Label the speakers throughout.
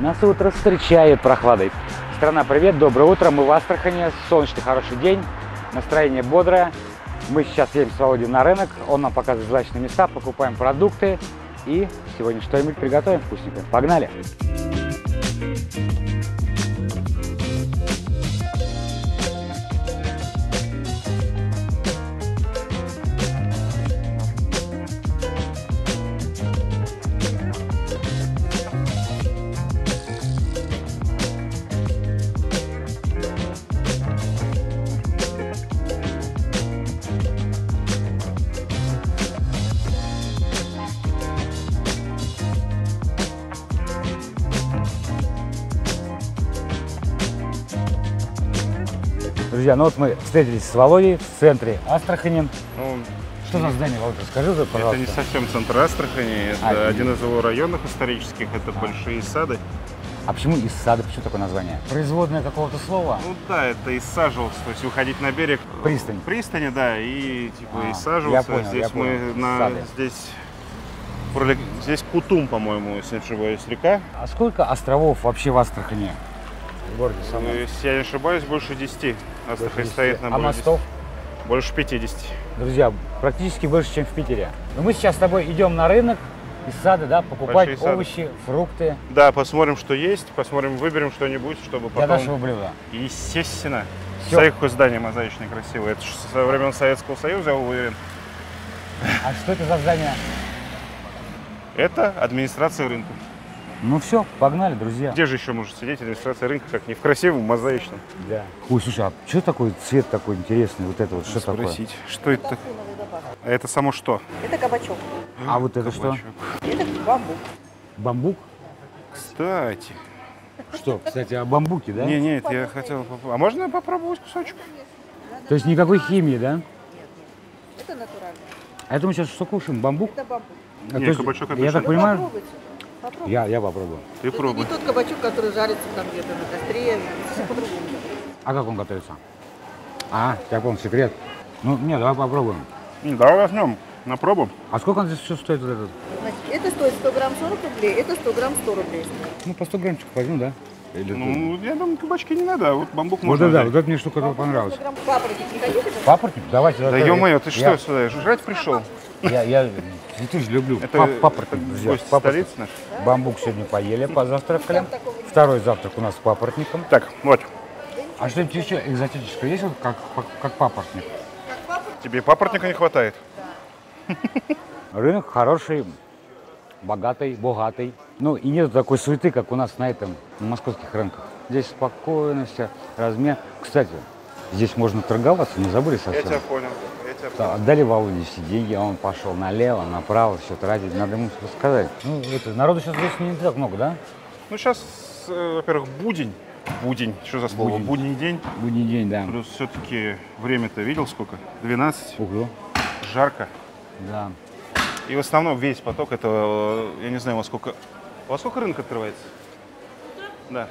Speaker 1: Нас утро встречает прохладой. Страна, привет, доброе утро. Мы в Астрахани. Солнечный, хороший день. Настроение бодрое. Мы сейчас едем с Володей на рынок. Он нам показывает злачные места, покупаем продукты. И сегодня что-нибудь приготовим вкусненькое. Погнали! Друзья, ну вот мы встретились с Володей в центре Астрахани.
Speaker 2: Ну,
Speaker 1: что за здание, Володя, расскажи, пожалуйста.
Speaker 2: Это не совсем центр Астрахани, это один из его районов исторических, это большие сады.
Speaker 1: А почему из сада, почему такое название? Производное какого-то слова?
Speaker 2: Ну да, это иссаживался, то есть выходить на берег пристани, да, и типа иссаживался.
Speaker 1: Я понял,
Speaker 2: здесь здесь Кутум, по-моему, если не ошибаюсь, река.
Speaker 1: А сколько островов вообще в Астрахани? В городе самом?
Speaker 2: Если я не ошибаюсь, больше 10. Астрахань стоит на
Speaker 1: мостов?
Speaker 2: Больше 50.
Speaker 1: Друзья, практически больше, чем в Питере. Но мы сейчас с тобой идем на рынок из сада, да, покупать овощи, фрукты.
Speaker 2: Да, посмотрим, что есть, посмотрим, выберем что-нибудь, чтобы потом...
Speaker 1: Для нашего блюда.
Speaker 2: Естественно. Смотри, какое здание мозаичное, красивое. Это со времен Советского Союза, я уверен.
Speaker 1: А что это за здание?
Speaker 2: Это администрация рынка.
Speaker 1: Ну все, погнали, друзья.
Speaker 2: Где же еще может сидеть администрация рынка, как не в красивом, мозаичном?
Speaker 1: Да. Ой, слушай, а что такой цвет такой интересный? Вот это вот, что такое?
Speaker 2: Что это? А это само что?
Speaker 3: Это кабачок.
Speaker 1: А вот это что?
Speaker 3: Это бамбук.
Speaker 1: Бамбук?
Speaker 2: Кстати.
Speaker 1: Что, кстати, о бамбуке, да?
Speaker 2: Нет, я хотел попробовать. А можно попробовать кусочек?
Speaker 1: То есть никакой химии, да?
Speaker 3: Это натурально.
Speaker 1: А это мы сейчас что кушаем? Бамбук?
Speaker 3: Это бамбук.
Speaker 2: Нет, кабачок
Speaker 1: я так понимаю,
Speaker 3: Попробуйте.
Speaker 1: я попробую.
Speaker 2: Ты
Speaker 3: Это
Speaker 2: пробуй.
Speaker 3: не тот кабачок, который жарится там где-то на костре. Все по-другому.
Speaker 1: А как он готовится? А, я понял, секрет. Ну, нет, давай попробуем.
Speaker 2: Давай возьмем на пробу.
Speaker 1: А сколько он здесь все стоит вот этот?
Speaker 3: Значит, это стоит 100 грамм 40 рублей, это 100 грамм 100 рублей.
Speaker 1: Ну, по 100 граммчиков возьму, да?
Speaker 2: Ну, я думаю, кабачки не надо, а вот бамбук
Speaker 1: Вот
Speaker 2: можно
Speaker 1: да,
Speaker 2: взять.
Speaker 1: вот эта мне штука понравилась.
Speaker 3: Папоротник не хотите?
Speaker 1: Папоротник? Давайте.
Speaker 2: Да ё-моё, ты что сюда, жрать пришел?
Speaker 1: Я цветы же люблю.
Speaker 2: Это
Speaker 1: Папоротник, друзья.
Speaker 2: гость столицы наш.
Speaker 1: Бамбук сегодня поели, позавтракали. Второй завтрак у нас с папоротником.
Speaker 2: Так, вот.
Speaker 1: А что-нибудь еще экзотическое есть, вот как папоротник?
Speaker 2: Тебе папоротника не хватает?
Speaker 1: Рынок хороший, богатый, богатый. Ну и нет такой суеты, как у нас на московских рынках. Здесь спокойно все, размер. Кстати, здесь можно торговаться, не забыли совсем.
Speaker 2: Я тебя понял.
Speaker 1: Отдали Володе все деньги, а он пошел налево, направо, все тратить. Надо ему рассказать. Ну, народу сейчас здесь не так много, да?
Speaker 2: Ну, сейчас, во-первых, будень. Что за слово? Будний день.
Speaker 1: Будний день, да.
Speaker 2: Плюс все-таки время-то видел сколько? 12.
Speaker 1: Ого.
Speaker 2: Жарко.
Speaker 1: Да.
Speaker 2: И в основном весь поток, это, я не знаю, во сколько рынок открывается? Да.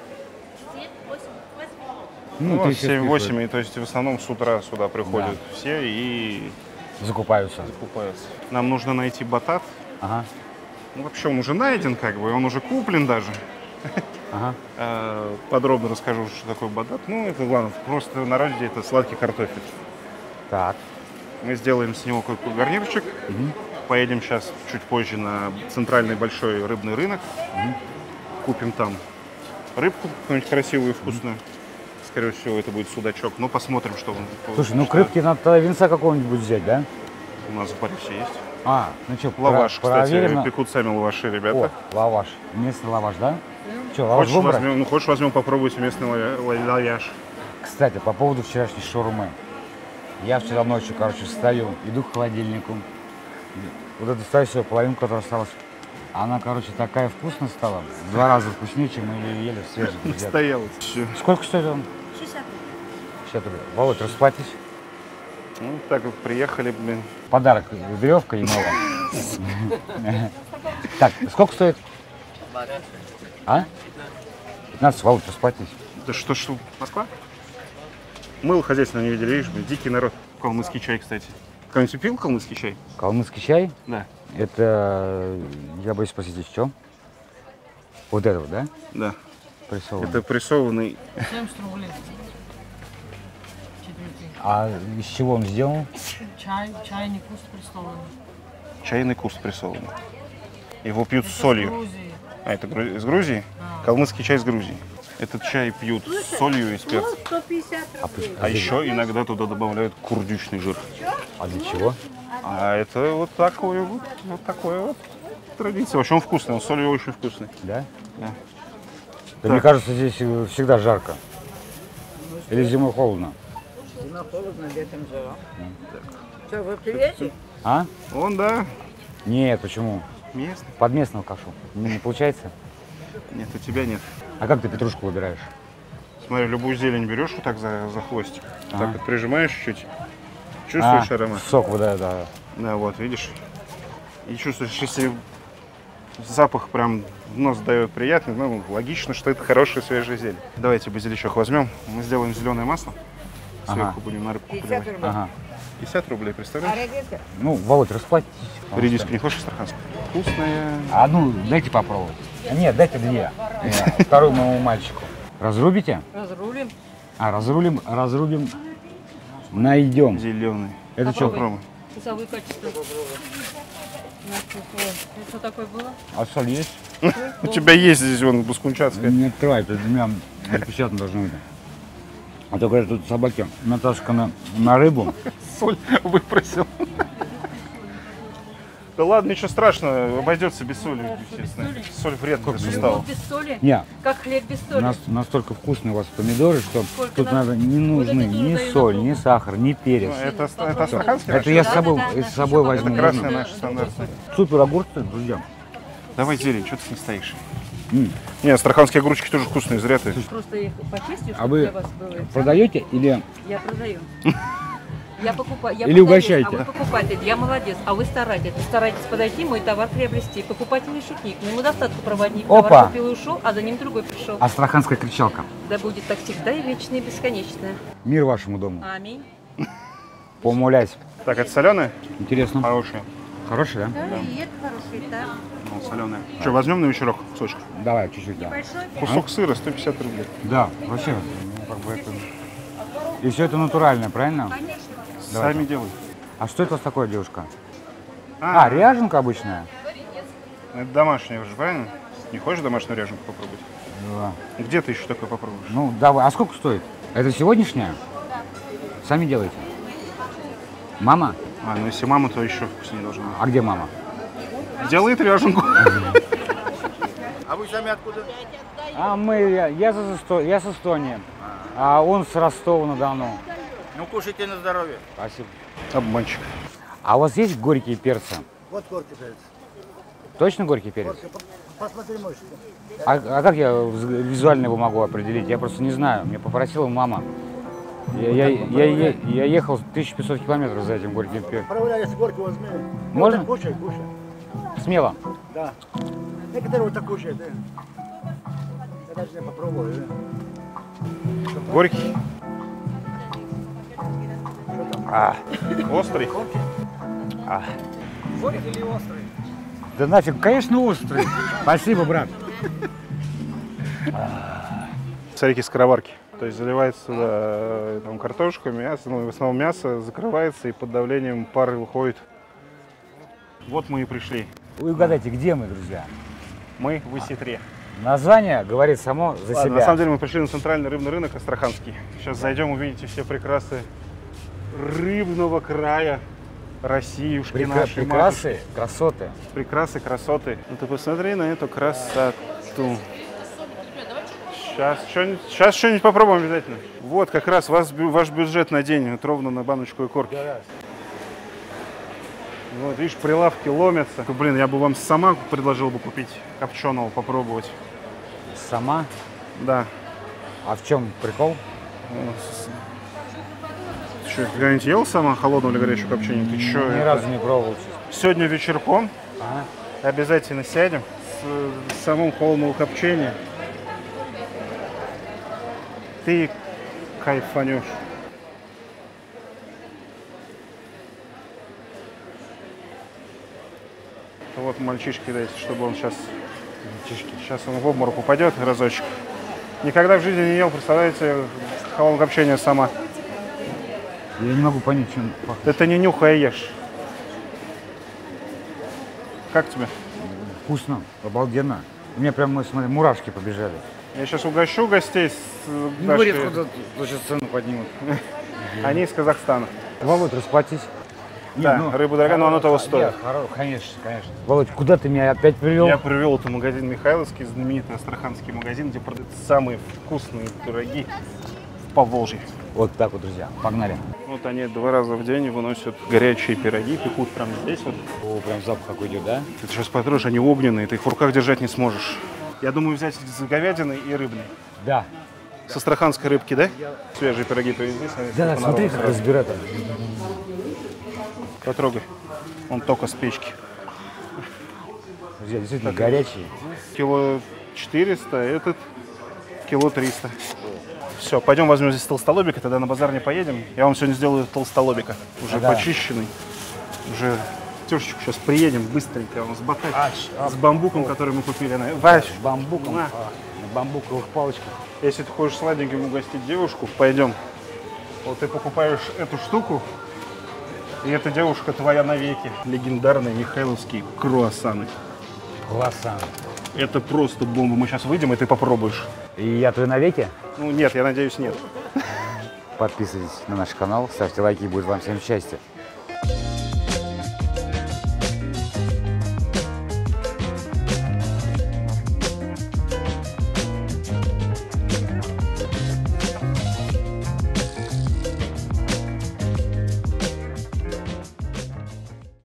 Speaker 3: 7-8.
Speaker 1: Ну,
Speaker 2: 7-8, и то есть в основном с утра сюда приходят все и
Speaker 1: закупаются.
Speaker 2: Нам нужно найти батат.
Speaker 1: Ага.
Speaker 2: Ну, вообще он уже найден, он уже куплен даже.
Speaker 1: Ага.
Speaker 2: Подробно расскажу, что такое батат. Ну, это ладно, просто в народе это сладкий картофель.
Speaker 1: Так.
Speaker 2: Мы сделаем с него какой-то гарнирчик. Поедем сейчас чуть позже на центральный большой рыбный рынок. Купим там рыбку какую-нибудь красивую и вкусную. Скорее всего, это будет судачок. Но посмотрим, что он.
Speaker 1: Слушай, ну к рыбке надо тогда винца какого-нибудь взять, да?
Speaker 2: У нас в баре все есть.
Speaker 1: Ну что,
Speaker 2: Лаваш,
Speaker 1: проверим.
Speaker 2: кстати, пекут сами лаваши, ребята.
Speaker 1: О, лаваш. Местный лаваш, да? Что, лаваш
Speaker 2: хочешь возьмем, попробуйте местный лаваш.
Speaker 1: Кстати, по поводу вчерашней шаурмы. Я вчера ночью, встаю, иду к холодильнику. Вот эту стащила половинку, которая осталась. Она, такая вкусная стала. В 2 раза вкуснее, чем мы ее ели свежей.
Speaker 2: Настоялась.
Speaker 1: Сколько стоит он?
Speaker 3: 60 рублей.
Speaker 1: 60 рублей. Володь, расплатись.
Speaker 2: Ну, так вот приехали, блин.
Speaker 1: Подарок, веревка и мыло. Так, сколько стоит? А? 15, Володь, расплатись.
Speaker 2: Да что, Москва? Мыло хозяйственно не видели, видишь, блин, дикий народ. Калмыцкий чай, кстати. Кто-нибудь пил калмыцкий чай?
Speaker 1: Калмыцкий чай?
Speaker 2: Да.
Speaker 1: Это, я боюсь спросить, что? Вот это вот, да?
Speaker 2: Да.
Speaker 1: Прессованный.
Speaker 2: Это прессованный
Speaker 3: 70 рублей. Четвертый.
Speaker 1: А из чего он сделан?
Speaker 3: Чайный куст прессованный.
Speaker 2: чайный куст прессованный. Его пьют с солью.
Speaker 3: Грузии.
Speaker 2: А, это из Грузии?
Speaker 3: Да.
Speaker 2: Калмыцкий чай из Грузии. Этот чай пьют с солью и спец.
Speaker 3: 150 рублей.
Speaker 2: А еще иногда туда добавляют курдючный жир.
Speaker 1: А для чего?
Speaker 2: А это вот такое вот традиция. Вообще он вкусный, он с солью очень вкусный.
Speaker 1: Да?
Speaker 2: Да.
Speaker 1: Да мне кажется, здесь всегда жарко. Или зимой холодно.
Speaker 3: Зима холодно, летом жара. Что, вы привете?
Speaker 1: А?
Speaker 2: Он, да,
Speaker 1: Нет, почему?
Speaker 2: местный.
Speaker 1: Под местного кашу. Не получается?
Speaker 2: Нет, у тебя нет.
Speaker 1: А как ты петрушку выбираешь?
Speaker 2: Смотри, любую зелень берешь вот так за хвостик.
Speaker 1: Ага.
Speaker 2: Так вот прижимаешь чуть. Чувствуешь аромат?
Speaker 1: Сок, вот, да.
Speaker 2: Да, вот, видишь. И чувствуешь, если запах прям в нос дает приятный, ну, логично, что это хорошая свежая зелень. Давайте базиличок возьмем. Мы сделаем зеленое масло. Сверху
Speaker 1: Ага.
Speaker 2: будем на рыбку
Speaker 3: 50
Speaker 2: поливать.
Speaker 3: рублей.
Speaker 1: Ага.
Speaker 2: 50 рублей,
Speaker 3: А
Speaker 2: представляешь?
Speaker 3: редиска?
Speaker 1: Ну, Володь, расплатитесь.
Speaker 2: Редиску не хочешь астраханскую? Вкусная.
Speaker 1: А ну, дайте попробовать. Нет, дайте 2. Вторую моему мальчику. Разрубите?
Speaker 3: Разрулим.
Speaker 1: А, разрубим. Найдем.
Speaker 2: Зеленый.
Speaker 1: Это что?
Speaker 2: Попробуй.
Speaker 3: Вкусовые качества. Это что такое было?
Speaker 1: А соль есть?
Speaker 2: У тебя есть здесь вон баскунчатская.
Speaker 1: Не открывай, это для меня распечатано должно быть. А то, говорят, тут собаки натасканы на рыбу.
Speaker 2: Соль выпросил. Да ладно, ничего страшного, обойдется без соли, естественно. Соль вредна для суставов.
Speaker 3: Без соли?
Speaker 1: Не,
Speaker 3: Как хлеб без соли?
Speaker 1: настолько вкусные у вас помидоры, что
Speaker 3: Сколько
Speaker 1: тут
Speaker 3: надо?
Speaker 1: надо не нужны
Speaker 3: Вот эти
Speaker 1: ни
Speaker 3: тоже
Speaker 1: соль,
Speaker 3: дают
Speaker 1: ни сахар, ни перец.
Speaker 2: Ну, это астраханский?
Speaker 1: Это я с
Speaker 3: Да,
Speaker 1: собой,
Speaker 3: да, да,
Speaker 1: с собой
Speaker 3: да.
Speaker 1: возьму.
Speaker 2: Это красная
Speaker 1: можно.
Speaker 2: наша стандартная.
Speaker 1: Супер огурцы, друзья.
Speaker 2: Давай зелень, что ты не стоишь?
Speaker 1: М.
Speaker 2: Не, астраханские огурчики тоже вкусные, зря ты.
Speaker 3: Просто их почистил,
Speaker 1: А
Speaker 3: чтобы
Speaker 1: вы
Speaker 3: для вас было.
Speaker 1: продаете или
Speaker 3: Я продаю. Я покупаю. Я
Speaker 1: Или
Speaker 3: продаю,
Speaker 1: угощаете?
Speaker 3: А вы покупатель, я молодец, а вы старайтесь. Старайтесь подойти, мой товар приобрести. Покупатель не шутник, но ему достатку проводник.
Speaker 1: Опа!
Speaker 3: Товар купил и ушел, а за ним другой пришел.
Speaker 1: астраханская кричалка?
Speaker 3: Да будет так всегда и вечно и бесконечно.
Speaker 1: Мир вашему дому.
Speaker 3: Аминь.
Speaker 1: Помулясь.
Speaker 2: Так, это соленая?
Speaker 1: Интересно.
Speaker 2: Хорошая.
Speaker 1: Хороший, да?
Speaker 3: Да, и это хороший, да.
Speaker 2: Ну, соленая. Что, возьмем на вечерок кусочек?
Speaker 1: Давай, чуть-чуть, да.
Speaker 3: Большой.
Speaker 2: Кусок сыра 150 рублей.
Speaker 1: Да, вообще, ну, как бы это... И все это натуральное, правильно? Давайте.
Speaker 2: Сами делай.
Speaker 1: А что это у вас такое, девушка? А, ряженка обычная?
Speaker 2: Это домашняя уже, правильно? Не хочешь домашнюю ряженку попробовать?
Speaker 1: Да.
Speaker 2: Где ты еще такое попробуешь?
Speaker 1: Ну, давай. А сколько стоит? Это сегодняшняя? Сами делаете? Мама?
Speaker 2: А, ну если мама, то еще вкуснее должна быть.
Speaker 1: А где мама?
Speaker 2: Делает ряженку.
Speaker 1: А я с Эстонии, а он с Ростова-на-Дону.
Speaker 4: Ну, кушайте на здоровье.
Speaker 1: Спасибо.
Speaker 2: Обманщик.
Speaker 1: А у вас есть горькие перцы?
Speaker 4: Вот горький перец.
Speaker 1: Точно горький перец?
Speaker 4: Посмотри, мой.
Speaker 1: А как я визуально его могу определить? Я просто не знаю. Меня попросила мама. Я ехал 1500 километров за этим горьким перцем.
Speaker 4: Проверяешь горький, возьми.
Speaker 1: Можно?
Speaker 4: Вот так кушай.
Speaker 1: Смело.
Speaker 4: Да. Некоторые вот так кушают, да. Я даже не попробую, да.
Speaker 2: Горький. Острый.
Speaker 1: Да нафиг, конечно, острый. Спасибо, брат.
Speaker 2: Царики скороварки. То есть заливается туда там, картошка, мясо, ну, в основном мясо, закрывается и под давлением пар выходит. Вот мы и пришли.
Speaker 1: Вы угадайте, где мы, друзья?
Speaker 2: Мы в Исетре.
Speaker 1: Название говорит само за
Speaker 2: Ладно,
Speaker 1: себя.
Speaker 2: на самом деле мы пришли на центральный рыбный рынок Астраханский. Сейчас зайдем, увидите все прекрасы рыбного края России.
Speaker 1: Прекрасы, красоты.
Speaker 2: Прекрасы, красоты. Ну ты посмотри на эту красоту. Сейчас что-нибудь попробуем обязательно. Вот как раз ваш бюджет на день, вот ровно на баночку икорки. Вот, видишь, прилавки ломятся. Блин, я бы вам сама предложил бы купить копченого, попробовать.
Speaker 1: Сама?
Speaker 2: Да.
Speaker 1: А в чем прикол?
Speaker 2: Что, когда-нибудь ел сама холодного или горячего копчения? Ты что?
Speaker 1: Ни разу не пробовал. честно.
Speaker 2: Сегодня вечерком
Speaker 1: Ага.
Speaker 2: обязательно сядем с самым холодного копчения. Ты кайфанешь. Вот мальчишке дайте, чтобы он сейчас
Speaker 1: мальчишки.
Speaker 2: Сейчас он в обморок упадет разочек. Никогда в жизни не ел, представляете, холоднокопчение сама.
Speaker 1: Я не могу понять, чем пахнет.
Speaker 2: Это не нюхай, а ешь. Как тебе?
Speaker 1: Вкусно, обалденно. У меня прям, смотри, мурашки побежали.
Speaker 2: Я сейчас угощу гостей.
Speaker 1: Не
Speaker 2: наши-
Speaker 1: говори, откуда сейчас цену поднимут.
Speaker 2: Они из Казахстана.
Speaker 1: Володь, расплатись.
Speaker 2: Да, рыба дорогая, но оно того стоит.
Speaker 1: Конечно, конечно. Володь, куда ты меня опять привел?
Speaker 2: Я привел это магазин Михайловский, знаменитый астраханский магазин, где продают самые вкусные пироги в Поволжье.
Speaker 1: Вот так вот, друзья, погнали.
Speaker 2: Вот они 2 раза в день выносят горячие пироги, пекут прямо здесь вот.
Speaker 1: О, прям запах какой идет, да?
Speaker 2: Ты сейчас потрешь, они огненные, ты их в руках держать не сможешь. Я думаю взять с говядиной и рыбной.
Speaker 1: Да.
Speaker 2: С астраханской рыбки, да? Свежие пироги привезли. Смотри,
Speaker 1: Да,
Speaker 2: сколько
Speaker 1: смотри,
Speaker 2: народу
Speaker 1: как
Speaker 2: сразу.
Speaker 1: разбирать.
Speaker 2: Потрогай. Он только с печки.
Speaker 1: Друзья, действительно горячие.
Speaker 2: Кило 400, этот кило 300. Все, пойдем возьмем здесь толстолобика, тогда на базар не поедем. Я вам сегодня сделаю толстолобика. Уже
Speaker 1: Да.
Speaker 2: почищенный. Уже тёшечку сейчас приедем быстренько. Он с бататой, с бамбуком, который мы купили. Вась,
Speaker 1: С бамбуком,
Speaker 2: На.
Speaker 1: на бамбуковых палочках.
Speaker 2: если ты хочешь сладеньким угостить девушку, пойдем. Вот ты покупаешь эту штуку, и эта девушка твоя навеки. Легендарные михайловские круассаны.
Speaker 1: Классно.
Speaker 2: Это просто бомба. Мы сейчас выйдем, и ты попробуешь.
Speaker 1: И я твой навеки?
Speaker 2: Ну нет, я надеюсь, нет.
Speaker 1: Подписывайтесь на наш канал, ставьте лайки, будет вам всем счастья.